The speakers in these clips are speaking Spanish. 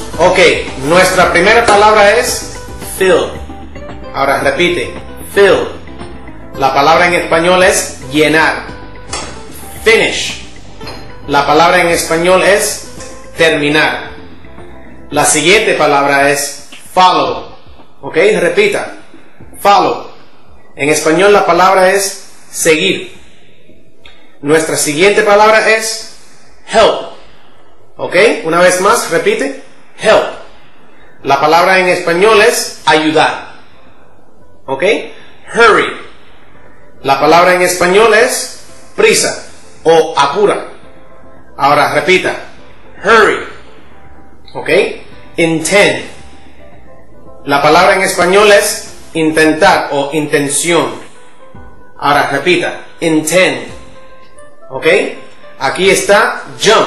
Ok, nuestra primera palabra es fill. Ahora repite, fill. La palabra en español es llenar. Finish. La palabra en español es terminar. La siguiente palabra es follow. Ok, repita, follow. En español la palabra es seguir. Nuestra siguiente palabra es help. Ok, una vez más, repite, help. La palabra en español es ayudar. Ok, hurry. La palabra en español es prisa o apura. Ahora repita, hurry. Ok, intend. La palabra en español es intentar o intención. Ahora repita, intend. Ok, aquí está jump.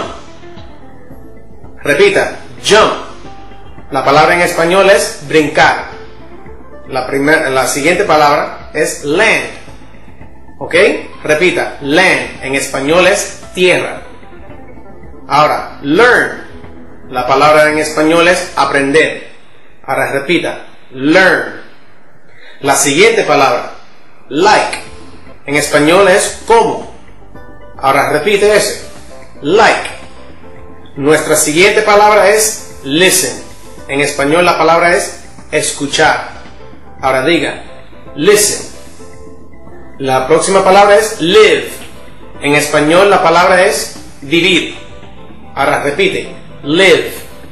Repita, jump. La palabra en español es brincar. La siguiente palabra es land. Ok, repita, land. En español es tierra. Ahora, learn. La palabra en español es aprender. Ahora repita, learn. La siguiente palabra, like. En español es como. Ahora repite ese, like. Nuestra siguiente palabra es listen. En español la palabra es escuchar. Ahora diga, listen. La próxima palabra es live. En español la palabra es vivir. Ahora repite, live.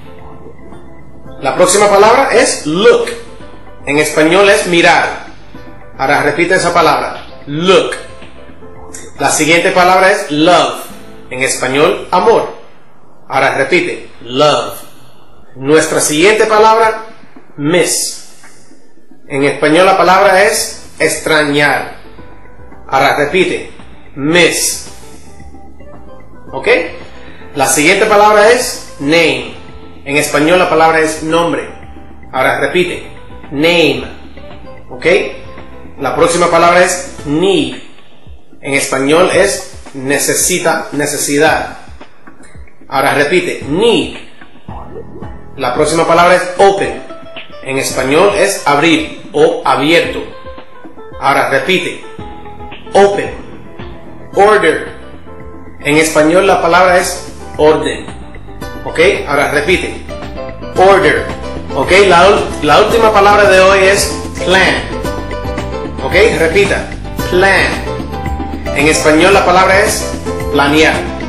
La próxima palabra es look. En español es mirar. Ahora repite esa palabra, look. La siguiente palabra es love. En español, amor. Ahora repite, love. Nuestra siguiente palabra, miss. En español la palabra es extrañar. Ahora repite, miss. ¿Ok? La siguiente palabra es name. En español la palabra es nombre. Ahora repite, name. ¿Ok? La próxima palabra es need. En español es necesita, necesidad. Ahora repite, need. La próxima palabra es open. En español es abrir o abierto. Ahora repite, open. Order. En español la palabra es orden. Ok, ahora repite, order. Ok, la última palabra de hoy es plan. Ok, repita, plan. En español la palabra es planear.